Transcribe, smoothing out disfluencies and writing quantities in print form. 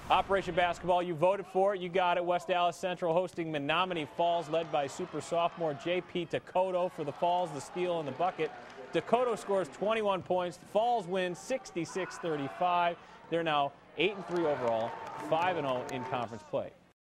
Operation Basketball, you voted for it. You got it. West Allis Central hosting Menomonee Falls, led by super sophomore J.P. Dakota for the Falls, the steal and the bucket. Dakota scores 21 points. The Falls win 66-35. They're now 8-3 overall, 5-0 in conference play.